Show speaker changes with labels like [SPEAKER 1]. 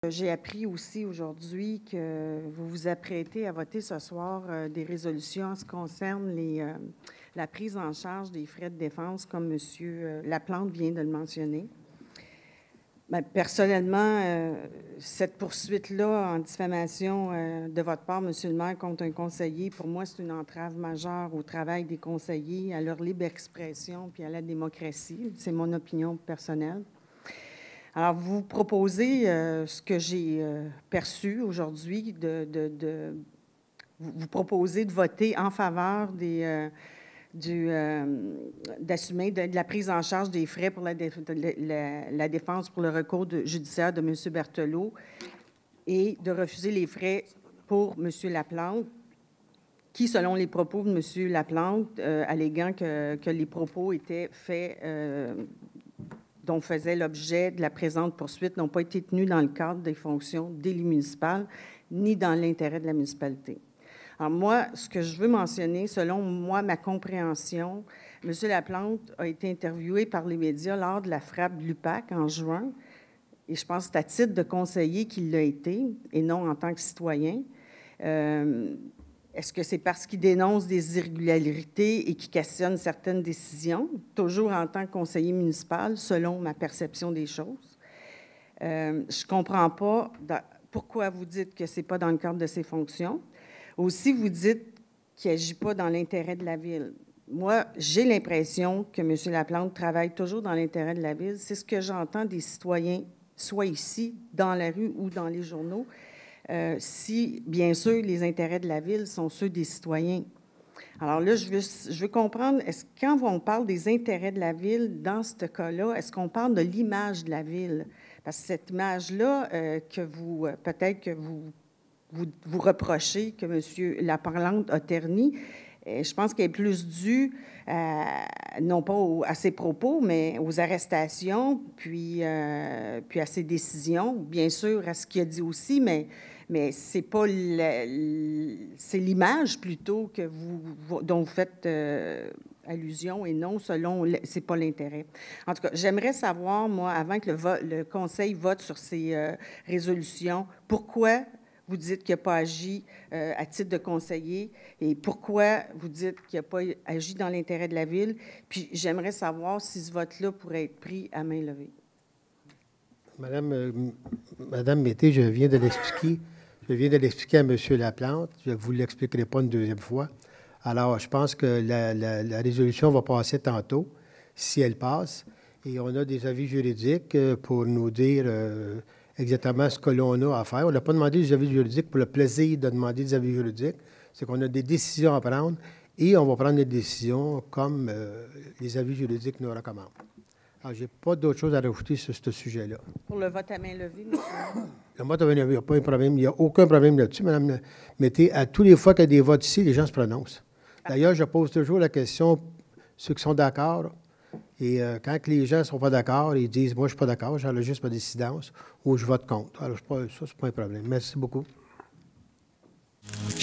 [SPEAKER 1] j'ai appris aussi aujourd'hui que vous vous apprêtez à voter ce soir des résolutions en ce qui concerne la prise en charge des frais de défense, comme M. Laplante vient de le mentionner. Bien, personnellement, cette poursuite-là en diffamation de votre part, M. le maire, contre un conseiller, pour moi, c'est une entrave majeure au travail des conseillers, à leur libre expression puis à la démocratie. C'est mon opinion personnelle. Alors, vous proposez ce que j'ai perçu aujourd'hui, vous proposez de voter en faveur d'assumer de la prise en charge des frais pour la défense pour le recours judiciaire de M. Berthelot et de refuser les frais pour M. Laplante, qui, selon les propos de M. Laplante, alléguant que les propos étaient faits dont faisait l'objet de la présente poursuite n'ont pas été tenus dans le cadre des fonctions d'élu municipal ni dans l'intérêt de la municipalité. Alors moi, ce que je veux mentionner, selon moi, ma compréhension, M. Laplante a été interviewé par les médias lors de la frappe de l'UPAC en juin, et je pense que c'est à titre de conseiller qu'il l'a été, et non en tant que citoyen. Est-ce que c'est parce qu'il dénonce des irrégularités et qu'il questionne certaines décisions, toujours en tant que conseiller municipal, selon ma perception des choses? Je ne comprends pas pourquoi vous dites que ce n'est pas dans le cadre de ses fonctions. Aussi, vous dites qu'il n'agit pas dans l'intérêt de la Ville. Moi, j'ai l'impression que M. Laplante travaille toujours dans l'intérêt de la Ville. C'est ce que j'entends des citoyens, soit ici, dans la rue ou dans les journaux, si, bien sûr, les intérêts de la Ville sont ceux des citoyens. Alors là, je veux comprendre, est-ce que quand on parle des intérêts de la Ville, dans ce cas-là, est-ce qu'on parle de l'image de la Ville? Parce que cette image-là, peut-être que vous reprochez que M. Laplante a terni, je pense qu'elle est plus due, non pas à ses propos, mais aux arrestations, puis à ses décisions, bien sûr à ce qu'il a dit aussi, mais c'est pas c'est l'image plutôt dont vous faites allusion et non c'est pas l'intérêt. En tout cas, j'aimerais savoir, moi, avant que le Conseil vote sur ces résolutions, pourquoi vous dites qu'il n'a pas agi à titre de conseiller et pourquoi vous dites qu'il n'a pas agi dans l'intérêt de la Ville. Puis j'aimerais savoir si ce vote-là pourrait être pris à main levée.
[SPEAKER 2] Madame Mété, je viens de l'expliquer. Je viens de l'expliquer à M. Laplante. Je ne vous l'expliquerai pas une deuxième fois. Alors, je pense que la résolution va passer tantôt, si elle passe. Et on a des avis juridiques pour nous dire exactement ce que l'on a à faire. On n'a pas demandé des avis juridiques pour le plaisir de demander des avis juridiques. C'est qu'on a des décisions à prendre et on va prendre des décisions comme les avis juridiques nous recommandent. Alors, je n'ai pas d'autre chose à rajouter sur ce sujet-là.
[SPEAKER 1] Pour le vote à main levée, M.
[SPEAKER 2] Le vote à main levée, il n'y a pas un problème. Il n'y a aucun problème là-dessus, Mme Mété. À tous les fois qu'il y a des votes ici, les gens se prononcent. D'ailleurs, je pose toujours la question, ceux qui sont d'accord, et quand les gens ne sont pas d'accord, ils disent « Moi, je ne suis pas d'accord, j'enregistre ma dissidence ou je vote contre. » Alors, ça, ce n'est pas un problème. Merci beaucoup.